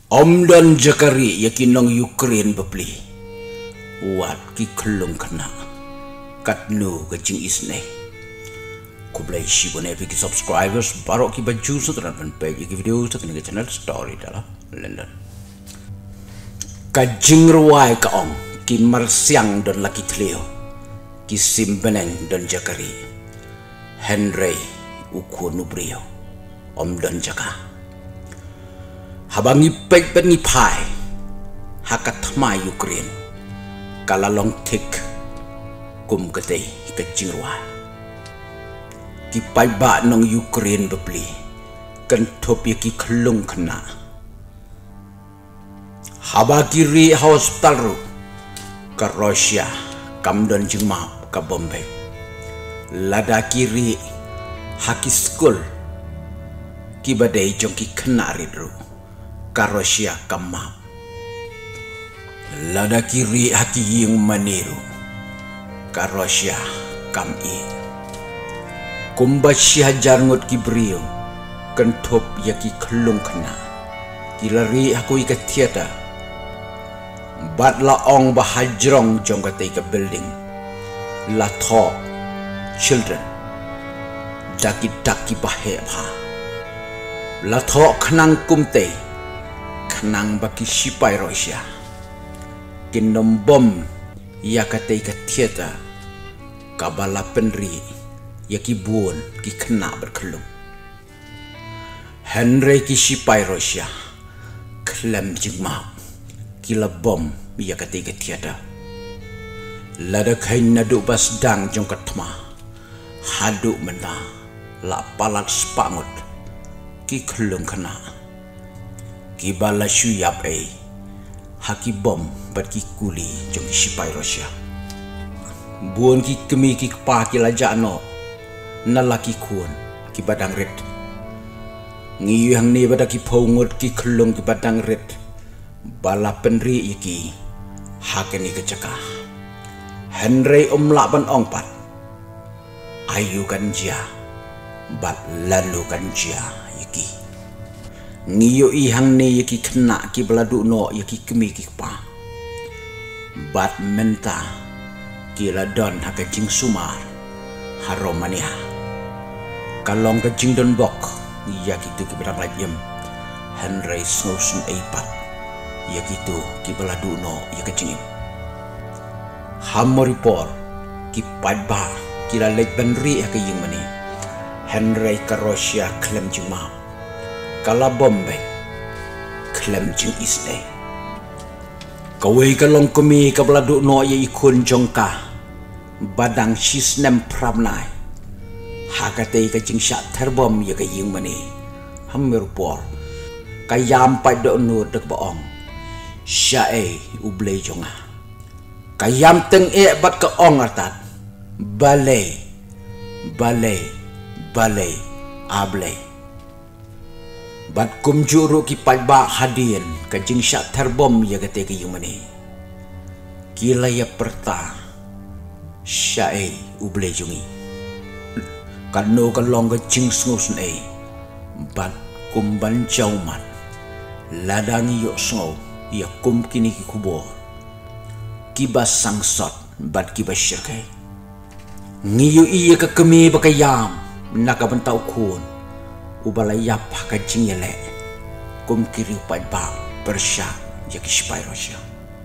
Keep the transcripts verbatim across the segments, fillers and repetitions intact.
Omdan jakari yakin nong Ukraine bepli. Wat ki kelung kena. Katnu kecing isne. Kublai si bone ki subscribers baru ki baju setelah page ki video setelah ki channel story dalam London. Kajing ruai kaong ki marsiang don laki tleo ki simbeneng don jakari. Henry uku nubrio om don jaka. Habangi pek ben ni pai hakat mai Ukraine kala long tik kum kete kecing ruai ki pai ba nong Ukraine bepli kan top ye ki kelung kena haba kiri hospital ru ka Russia kam don jingma ka Bombay lada kiri haki school ki badai jong ki kena ridru ka Russia kamam lada kiri haki yung maniru ka Russia kam i kumba siya jarngot ki brio kan top ya ki kelung kena kilari aku ika tiada bat la ong bahajrong jong ka ka building la tho children daki daki bahe bha la tho khnang kumte khnang baki sipai Russia kinom bom ya kate ka tiada kabala penri ya ki buon ki kena berkelum Henry ki sipai Russia klem jingma kila bom ya kate ka tiada lada kain nadu bas dang jong katma hadu mena la palat spangut ki kelung kena ki bala syuyap ay haki bom bat ki kuli jong sipai Russia buon ki kemi ki pa ki lajano nalaki kuon ki badang red ngiyu hang ni bada ki pongot ki kelung ki badang red bala penri iki hakeni kecaka Henry umlak ban ongpat ayu kan jia bat lalu kan jia iki ngiyo ihang ne yaki kena ki beladu no yaki kemi ki pa bat menta ki ladon haka jing sumar haromania kalong ka jing don bok yaki tu ki bedang lajim Henry snowsun eipat yaki tu ki beladu no yaki jing hamoripor ki padba ki la lej benri haka ying mani Henry ka Russia klem jima kala Bombay klem jing isne kawai kalong kumi ka beladu no ye ikun jongka badang sisnem pramnai hakate ka jing shat terbom ye ka ying mani hamir por kayam pai do no dek baong syae ublei jonga kayam teng e bat ka ong artat balai balai balai ablei bat kum juru ki pajba hadien ka jing syak terbom ya kate ki yumani kila ya perta syai uble jungi kanu kalong ka jing sngus nei bat kum ban jauman ladang yok snow ya kum kini ki kubo kibas sangsot bat kibas syirkai ngiyu iya ka kemi bakayam nakabantau kun ubalayap ka jingele kum kiri padba persya yaki sipai Russia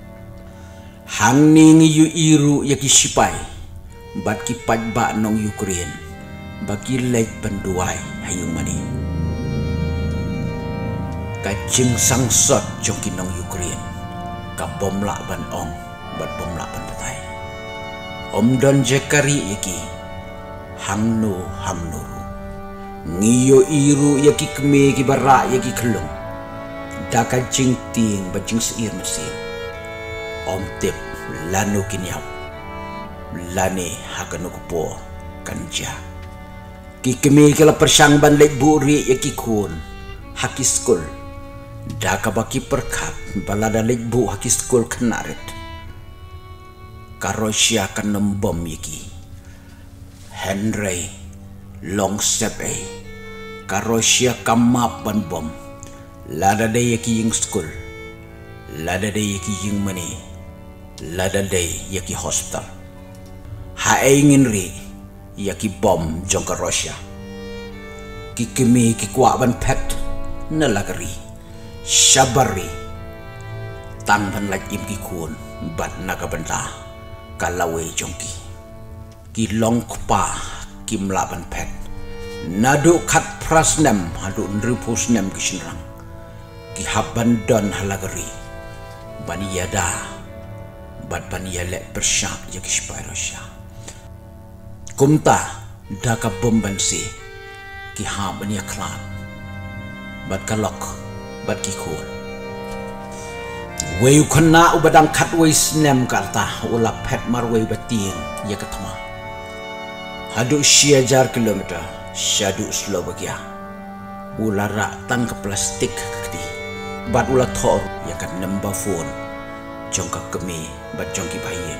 hang ni ngiyu iru yaki sipai bat ki padba nong Ukraine bagi lek benduai hayung mani ka jing sangsot joki nong Ukraine ka bomla ban ong bat bomla ban patai om don jekari yaki hangno hamno ngiyo iru yaki keme ki bara yaki kelung daka jing ting ba jing seir mesin om tip lanu kinyap lane hakano kupo kanja ki keme kala persang ban lek buri yaki kun haki school daka baki perkat balada lek bu haki school kenaret ka Russia kan nombom yaki Henry long step ay ka Russia kamap ban bom lada day yaki yung school, lada day yaki yung money, lada day yaki hospital. Haingin ri yaki bom jongka Russia. Kikimi kikwaban pet na lagari, shabari, tangban lag im kikun bat nagabanda kalawe jongki. Kilong kpa kimlaban pet, nadu kat prasnem hadu nripusnem kishinrang. Kihaban don halagari, baniyada, bat baniyale bersyak yakishpai Russia. Kumta daka bombansi kiha bania klan bat kalok bat kikul wayu kena ubadang katway snem karta ula pet marway batin yakatma hadu shia jar kilometer shadu Slovakia ula ra tang ke plastik kakti bat ula thor yakat number phone jongka kemi bat jongki bayin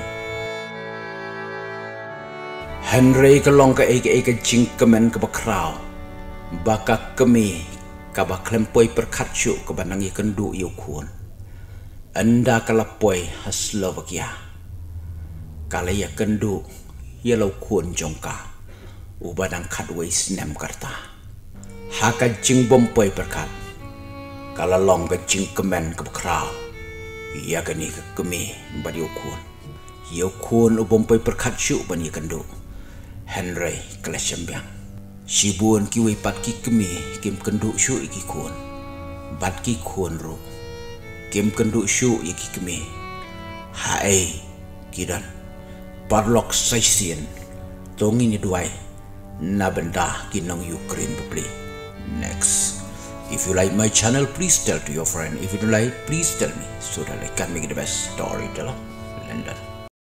Henry kelong ke eke eke jing kemen ke bakrau baka kemi kaba klempoi perkatsu ke banangi kendu iu kun anda kalapoi has Slovakia kalaya kendu yelau kun jongka ubadang katway snem karta haka jing bompoi perkat kalalong ke jing kemen ke bakrau iya gani ke kemi badi ukun iu kun ubompoi perkatsu bani kendu Henry Klesembiang Sibun kiwi pat ki kemi kim kenduk syu iki kun bat ki kun ru kim kenduk syu iki kemi hae kidan parlok saisien tongi ni duai na benda kinong Ukraine bebli. Next, if you like my channel, please tell to your friend. If you don't like, please tell me so that I can make the best story teller London.